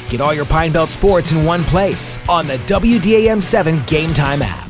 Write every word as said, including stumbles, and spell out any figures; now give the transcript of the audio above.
Get all your Pine Belt sports in one place on the W D A M seven Gametime app.